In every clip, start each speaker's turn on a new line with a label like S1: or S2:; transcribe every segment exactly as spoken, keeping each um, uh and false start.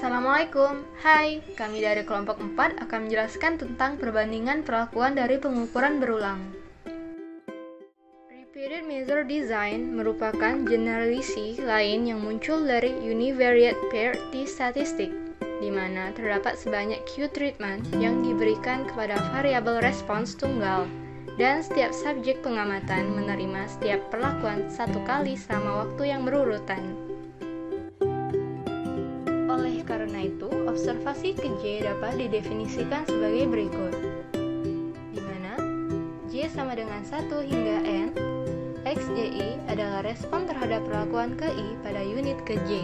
S1: Assalamualaikum, hai, kami dari kelompok empat akan menjelaskan tentang perbandingan perlakuan dari pengukuran berulang. Repeated measure design merupakan generalisasi lain yang muncul dari univariate pair t-statistic, di mana terdapat sebanyak Q-treatment yang diberikan kepada variabel respons tunggal, dan setiap subjek pengamatan menerima setiap perlakuan satu kali selama waktu yang berurutan. Oleh karena itu, observasi ke J dapat didefinisikan sebagai berikut, di mana J sama dengan satu hingga N, X J I adalah respon terhadap perlakuan ke I pada unit ke J.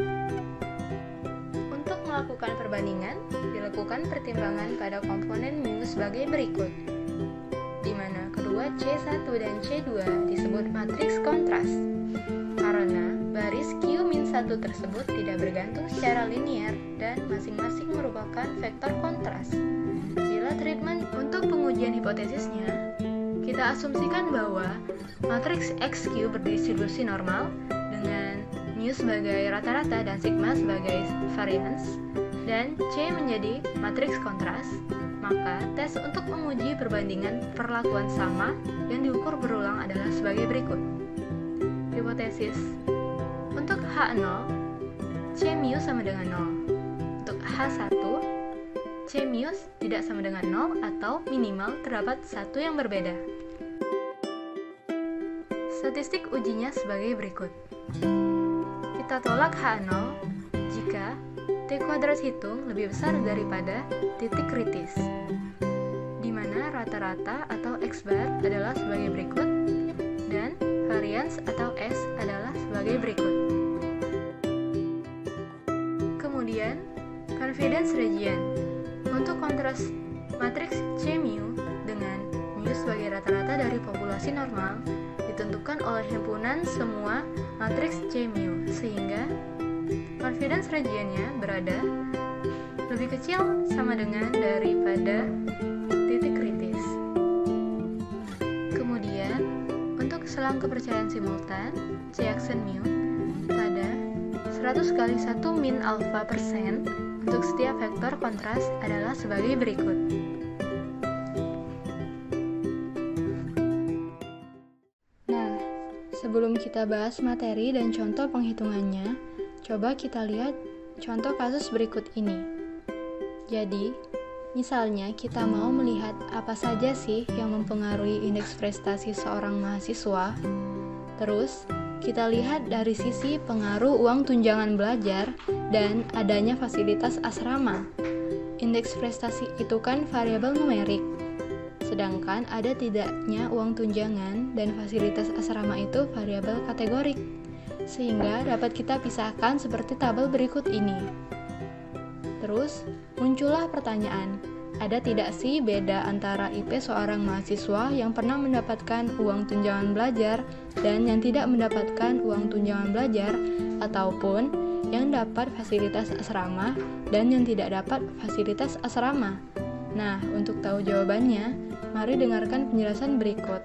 S1: Untuk melakukan perbandingan, dilakukan pertimbangan pada komponen mu sebagai berikut, di mana kedua C satu dan C dua disebut matriks kontras, karena baris Q min satu tersebut tidak bergantung secara linier dan masing-masing merupakan vektor kontras. Bila treatment untuk pengujian hipotesisnya, kita asumsikan bahwa matriks X Q berdistribusi normal dengan mu sebagai rata-rata dan sigma sebagai varians, dan C menjadi matriks kontras, maka tes untuk menguji perbandingan perlakuan sama yang diukur berulang adalah sebagai berikut. Hipotesis: untuk H nol, C mu sama dengan nol. Untuk H satu, C mu tidak sama dengan nol atau minimal terdapat satu yang berbeda. Statistik ujinya sebagai berikut. Kita tolak H nol jika T kuadrat hitung lebih besar daripada titik kritis, di mana rata-rata atau X bar adalah sebagai berikut, dan varians atau S adalah sebagai berikut. Kemudian, confidence region. Untuk kontras matriks C mu dengan mu sebagai rata-rata dari populasi normal ditentukan oleh himpunan semua matriks C mu, sehingga confidence region-nya berada lebih kecil sama dengan daripada titik kritis. Kemudian, untuk selang kepercayaan simultan C aksen mu pada seratus kali satu min alfa persen untuk setiap vektor kontras adalah sebagai berikut. Nah, sebelum kita bahas materi dan contoh penghitungannya, coba kita lihat contoh kasus berikut ini. Jadi, misalnya kita mau melihat apa saja sih yang mempengaruhi indeks prestasi seorang mahasiswa. Terus, kita lihat dari sisi pengaruh uang tunjangan belajar dan adanya fasilitas asrama. Indeks prestasi itu kan variabel numerik, sedangkan ada tidaknya uang tunjangan dan fasilitas asrama itu variabel kategorik, sehingga dapat kita pisahkan seperti tabel berikut ini. Terus, muncullah pertanyaan, ada tidak sih beda antara I P seorang mahasiswa yang pernah mendapatkan uang tunjangan belajar dan yang tidak mendapatkan uang tunjangan belajar, ataupun yang dapat fasilitas asrama dan yang tidak dapat fasilitas asrama? Nah, untuk tahu jawabannya, mari dengarkan penjelasan berikut.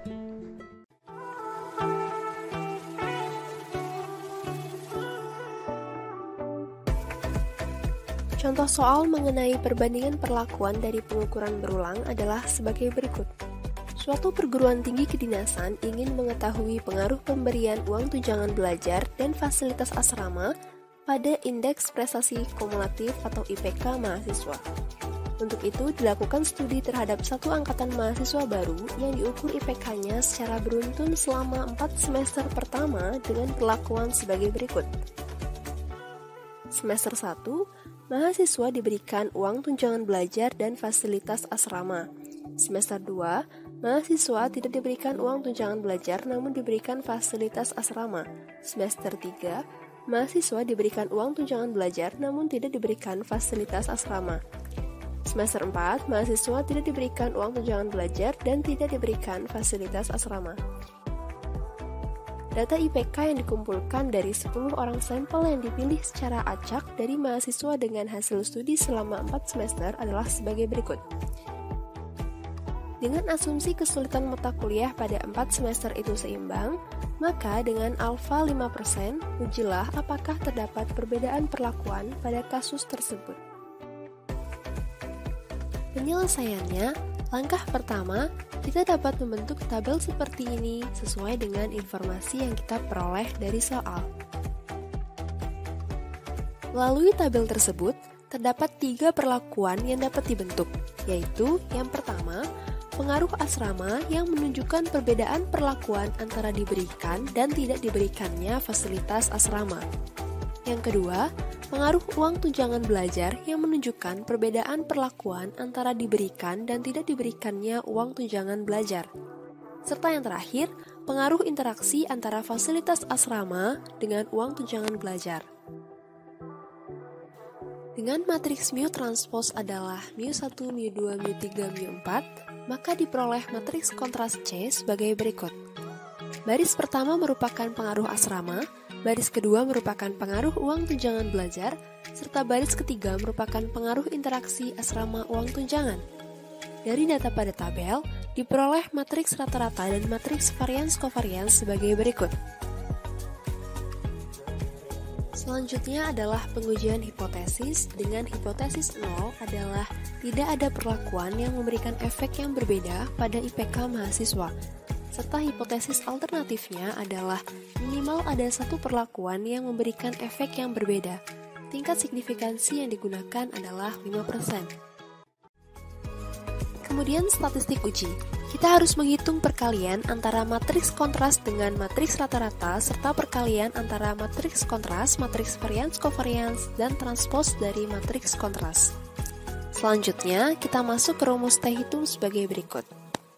S2: Contoh soal mengenai perbandingan perlakuan dari pengukuran berulang adalah sebagai berikut. Suatu perguruan tinggi kedinasan ingin mengetahui pengaruh pemberian uang tunjangan belajar dan fasilitas asrama pada indeks prestasi kumulatif atau I P K mahasiswa. Untuk itu, dilakukan studi terhadap satu angkatan mahasiswa baru yang diukur I P K-nya secara beruntun selama empat semester pertama dengan perlakuan sebagai berikut. Semester satu, mahasiswa diberikan uang tunjangan belajar dan fasilitas asrama. Semester dua, mahasiswa tidak diberikan uang tunjangan belajar namun diberikan fasilitas asrama. Semester tiga, mahasiswa diberikan uang tunjangan belajar namun tidak diberikan fasilitas asrama. Semester empat, mahasiswa tidak diberikan uang tunjangan belajar dan tidak diberikan fasilitas asrama. Data I P K yang dikumpulkan dari sepuluh orang sampel yang dipilih secara acak dari mahasiswa dengan hasil studi selama empat semester adalah sebagai berikut. Dengan asumsi kesulitan mata kuliah pada empat semester itu seimbang, maka dengan alfa lima persen, ujilah apakah terdapat perbedaan perlakuan pada kasus tersebut. Penyelesaiannya, langkah pertama, kita dapat membentuk tabel seperti ini sesuai dengan informasi yang kita peroleh dari soal. Melalui tabel tersebut, terdapat tiga perlakuan yang dapat dibentuk, yaitu yang pertama, pengaruh asrama yang menunjukkan perbedaan perlakuan antara diberikan dan tidak diberikannya fasilitas asrama. Yang kedua, pengaruh uang tunjangan belajar yang menunjukkan perbedaan perlakuan antara diberikan dan tidak diberikannya uang tunjangan belajar. Serta yang terakhir, pengaruh interaksi antara fasilitas asrama dengan uang tunjangan belajar. Dengan matriks mu transpose adalah mu satu, mu dua, mu tiga, mu empat, maka diperoleh matriks kontras C sebagai berikut. Baris pertama merupakan pengaruh asrama, baris kedua merupakan pengaruh uang tunjangan belajar, serta baris ketiga merupakan pengaruh interaksi asrama uang tunjangan. Dari data pada tabel, diperoleh matriks rata-rata dan matriks varians-kovarians sebagai berikut. Selanjutnya adalah pengujian hipotesis. Dengan hipotesis nol adalah tidak ada perlakuan yang memberikan efek yang berbeda pada I P K mahasiswa. Serta hipotesis alternatifnya adalah minimal ada satu perlakuan yang memberikan efek yang berbeda. Tingkat signifikansi yang digunakan adalah lima persen. Kemudian statistik uji. Kita harus menghitung perkalian antara matriks kontras dengan matriks rata-rata serta perkalian antara matriks kontras, matriks varians-kovarians, dan transpose dari matriks kontras. Selanjutnya, kita masuk ke rumus T hitung sebagai berikut.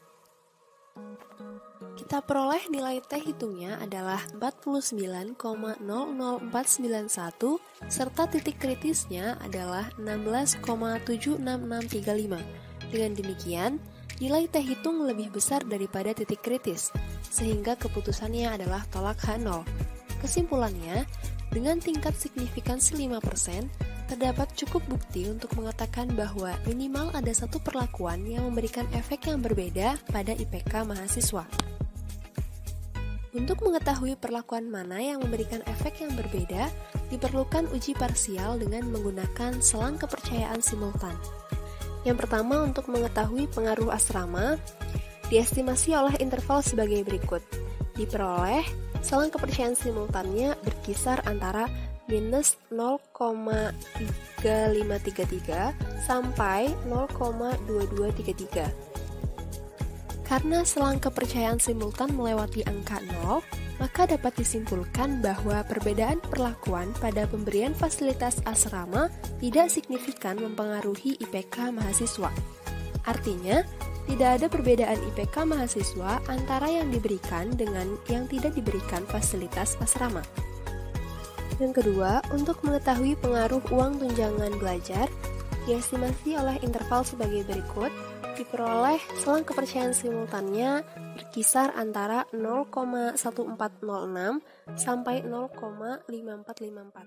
S2: Kita peroleh nilai T hitungnya adalah empat puluh sembilan koma nol nol empat sembilan satu serta titik kritisnya adalah enam belas koma tujuh enam enam tiga lima. Dengan demikian, nilai T hitung lebih besar daripada titik kritis, sehingga keputusannya adalah tolak H nol. Kesimpulannya, dengan tingkat signifikansi lima persen, terdapat cukup bukti untuk mengatakan bahwa minimal ada satu perlakuan yang memberikan efek yang berbeda pada I P K mahasiswa. Untuk mengetahui perlakuan mana yang memberikan efek yang berbeda, diperlukan uji parsial dengan menggunakan selang kepercayaan simultan. Yang pertama, untuk mengetahui pengaruh asrama, diestimasi oleh interval sebagai berikut. Diperoleh, selang kepercayaan simultannya berkisar antara minus nol koma tiga lima tiga tiga sampai nol koma dua dua tiga tiga. Karena selang kepercayaan simultan melewati angka nol, maka dapat disimpulkan bahwa perbedaan perlakuan pada pemberian fasilitas asrama tidak signifikan mempengaruhi I P K mahasiswa. Artinya, tidak ada perbedaan I P K mahasiswa antara yang diberikan dengan yang tidak diberikan fasilitas asrama. Yang kedua, untuk mengetahui pengaruh uang tunjangan belajar, diestimasi oleh interval sebagai berikut. Diperoleh selang kepercayaan simultannya berkisar antara nol koma satu empat nol enam sampai nol koma lima empat lima empat.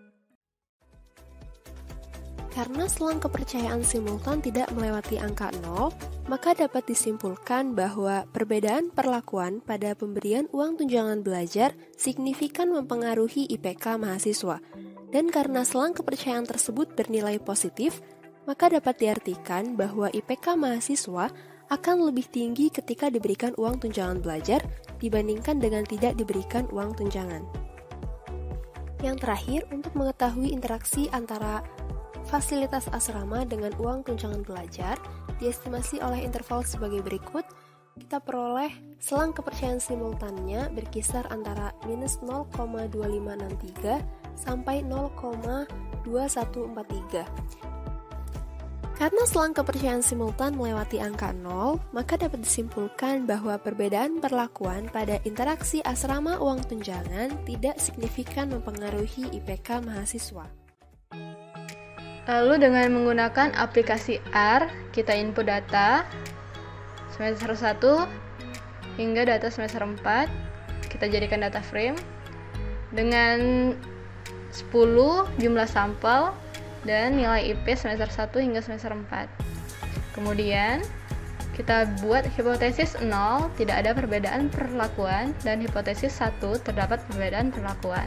S2: Karena selang kepercayaan simultan tidak melewati angka nol, maka dapat disimpulkan bahwa perbedaan perlakuan pada pemberian uang tunjangan belajar signifikan mempengaruhi I P K mahasiswa. Dan karena selang kepercayaan tersebut bernilai positif, maka dapat diartikan bahwa I P K mahasiswa akan lebih tinggi ketika diberikan uang tunjangan belajar dibandingkan dengan tidak diberikan uang tunjangan. Yang terakhir, untuk mengetahui interaksi antara fasilitas asrama dengan uang tunjangan belajar, diestimasi oleh interval sebagai berikut. Kita peroleh selang kepercayaan simultannya berkisar antara minus nol koma dua lima enam tiga sampai nol koma dua satu empat tiga. Karena selang kepercayaan simultan melewati angka nol, maka dapat disimpulkan bahwa perbedaan perlakuan pada interaksi asrama uang tunjangan tidak signifikan mempengaruhi I P K mahasiswa.
S1: Lalu dengan menggunakan aplikasi R, kita input data semester satu hingga data semester empat, kita jadikan data frame dengan sepuluh jumlah sampel dan nilai I P semester satu hingga semester empat. Kemudian, kita buat hipotesis nol, tidak ada perbedaan perlakuan, dan hipotesis satu, terdapat perbedaan perlakuan.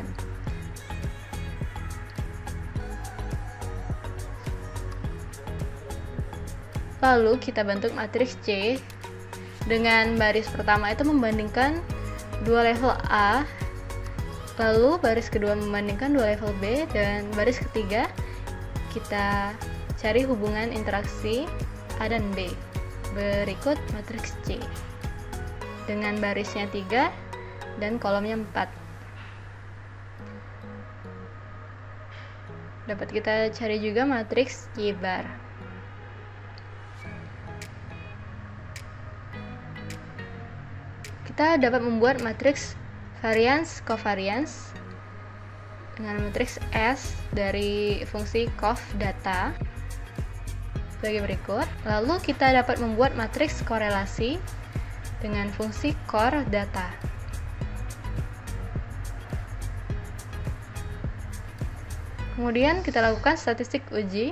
S1: Lalu kita bentuk matriks C dengan baris pertama itu membandingkan dua level A, lalu baris kedua membandingkan dua level B, dan baris ketiga kita cari hubungan interaksi A dan B. Berikut matriks C dengan barisnya tiga dan kolomnya empat. Dapat kita cari juga matriks Y bar. Kita dapat membuat matriks varians covariance dengan matriks S dari fungsi cov data sebagai berikut. Lalu kita dapat membuat matriks korelasi dengan fungsi core data. Kemudian kita lakukan statistik uji.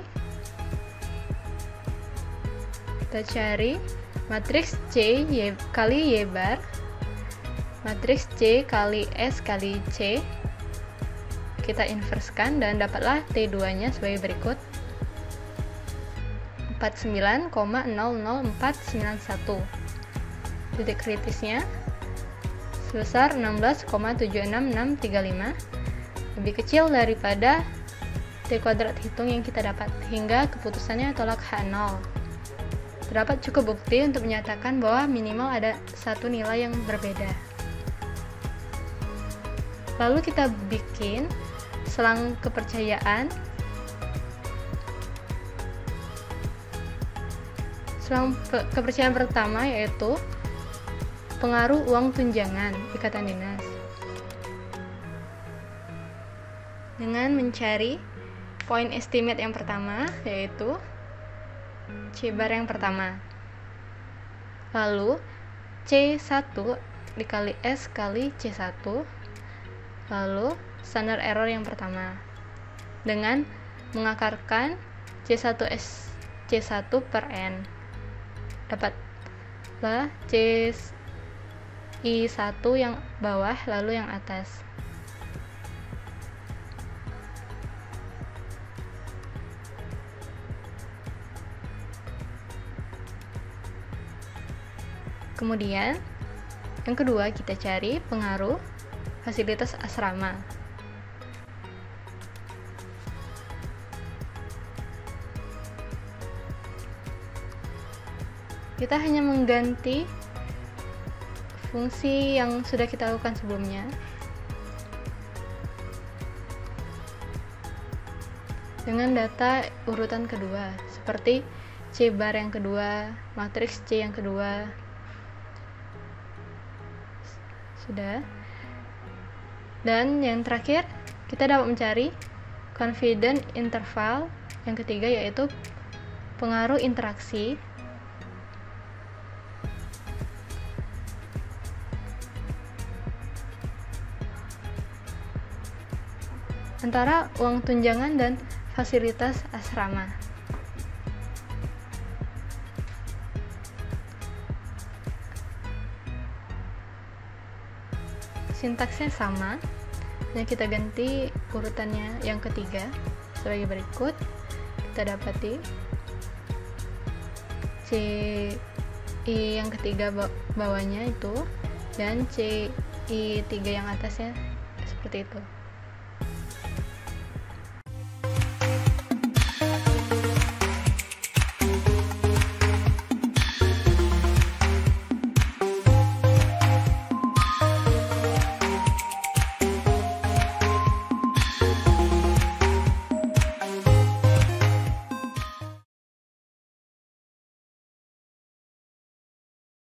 S1: Kita cari matriks C y kali Y bar, matriks C kali S kali C. Kita inverskan dan dapatlah T dua nya sebagai berikut: empat puluh sembilan koma nol nol empat sembilan satu. Titik kritisnya sebesar enam belas koma tujuh enam enam tiga lima, lebih kecil daripada T kuadrat hitung yang kita dapat, hingga keputusannya tolak H nol. Terdapat cukup bukti untuk menyatakan bahwa minimal ada satu nilai yang berbeda. Lalu kita bikin selang kepercayaan. Selang kepercayaan pertama yaitu pengaruh uang tunjangan ikatan dinas, dengan mencari point estimate yang pertama yaitu C bar yang pertama, lalu C satu dikali S kali C satu, lalu standar error yang pertama dengan mengakarkan C satu S C satu per N. Dapatlah C I satu yang bawah lalu yang atas. Kemudian yang kedua kita cari pengaruh fasilitas asrama. Kita hanya mengganti fungsi yang sudah kita lakukan sebelumnya dengan data urutan kedua, seperti C bar yang kedua, matriks C yang kedua. Sudah. Dan yang terakhir, kita dapat mencari confidence interval yang ketiga, yaitu pengaruh interaksi antara uang tunjangan dan fasilitas asrama. Sintaksnya sama, hanya kita ganti urutannya yang ketiga sebagai berikut. Kita dapati C I yang ketiga bawahnya itu dan C I tiga yang atasnya seperti itu.